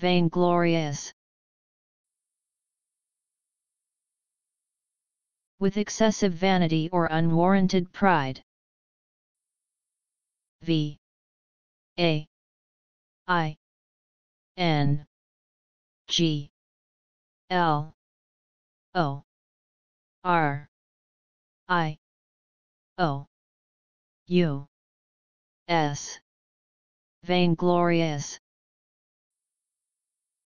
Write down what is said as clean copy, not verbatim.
vainglorious. With excessive vanity or unwarranted pride. V A I N G L O R I O U S. Vainglorious.